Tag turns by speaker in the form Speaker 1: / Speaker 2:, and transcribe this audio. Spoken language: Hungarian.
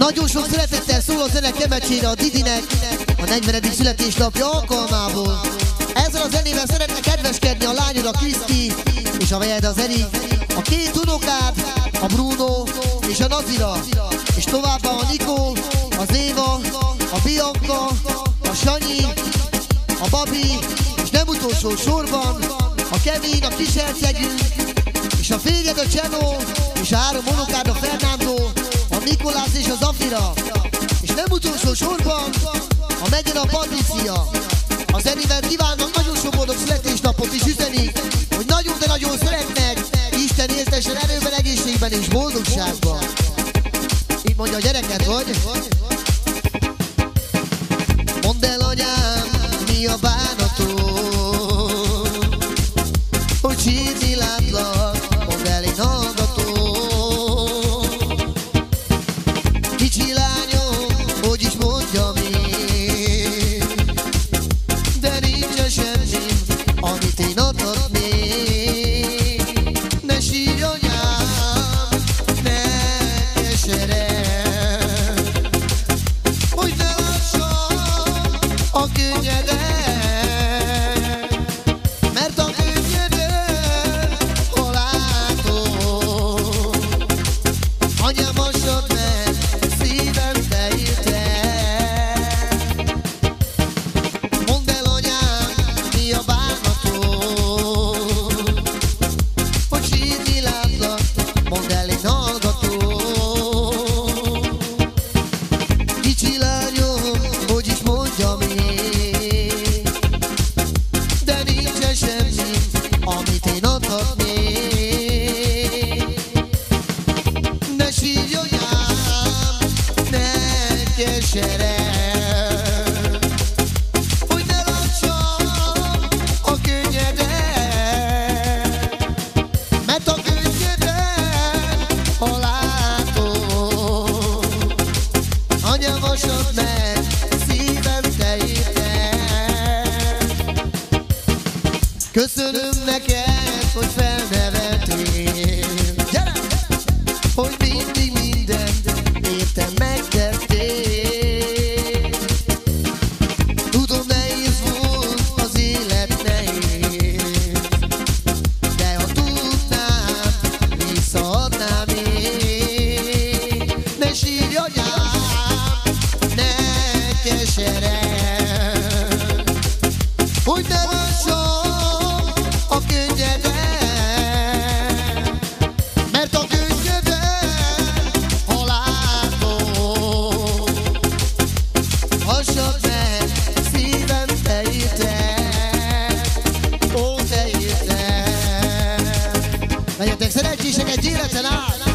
Speaker 1: Nagyon sok szeretettel szól a zene Kemecsére a Didinek a 40. születésnapja alkalmából. Ezzel a zenével szeretne kedveskedni a lányod, a Kriszti, és a vejed, az Eri, a két unokád, a Bruno és a Nazira, és továbbá a Nikó, az Éva, a Bianca, a Sanyi, a Babi, és nem utolsó sorban a Kevin, a kishercegünk, és a férjed, a Csenó, és a 3 unokád, a Fernando, a Mikolász és a Zafira, és nem utolsó sorban a Megyen, a Patricia. A zenével kívánnak nagyon sok boldog születésnapot, és üzenik, hogy nagyon, de nagyon szeretnek, Isten éltessen erőben, egészségben és boldogságban. Így mondja a gyereket, hogy? Mondd el, anyám, mi a bánatom, hogy sírni látlak, mondd el, én hallgatom. Kicsi lányom, hogy is mondjam én, de nincs semmi, amit én adhatnék. Ne sírj, anyám, ne keseredj, hogy ne lássam a könnyedet, mert a könnyedet, ha látom, anyám, mossad meg, szívem te írtál. Mondd el, anyám, mi a bánatom, hogy sírni látlak, mondd el, én hallgatom. Kicsi lányom, hogy is mondjam én, de nincs semmi, amit én adhatnék. Ne sírj, anyám, ne keseredj, hogy ne lássam a könnyedet, mert a könnyedet, ha látom, anyám, mossad meg, szívem te írtál. Köszönöm neked, hogy felneveltél, gyere! Hogy mindig mindent értem megtettél. Tudom, nehéz volt az élet, nehéz, de ha tudnám, visszaadnám én. Ne sírj, anyám, ne keseredj, hogy ne lássam a könnyedet, mert a könnyedet, ha látom, hassad meg, szívem te írtál, ó, te írtál. Legyetek szerencsések egy életen át!